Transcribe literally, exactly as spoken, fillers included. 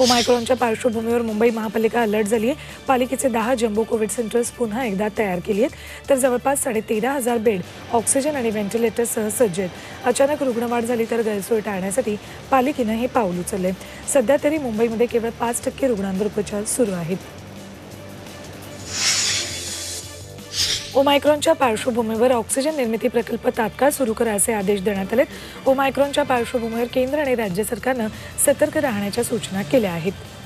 ओमायक्रॉनच्या पार्श्वभूमीवर मुंबई महापालिका अलर्ट झाली आहे। पालिकेचे दहा जम्बो कोविड सेंटर्स पुन्हा एकदा तयार केली आहेत, तर जवळपास साडे तेरा हजार बेड ऑक्सिजन आणि व्हेंटिलेटरसह सज्ज आहेत। अचानक रुग्णवाढ झाली तर गैरसोय टाळण्यासाठी पालिकेनं हे पाऊल उचलले। सध्या तरी मुंबईमध्ये केवळ पाच टक्के रुग्णांवर उपचार सुरू आहेत। ओमायक्रॉनच्या पार्श्वभूमीवर ऑक्सिजन निर्मिती प्रकल्प तात्काळ सुरू करा असे आदेश देण्यात आलेत। ओमायक्रॉनच्या पार्श्वभूमीवर केंद्र आणि राज्य सरकारनं सतर्क राहण्याच्या सूचना केल्या आहेत।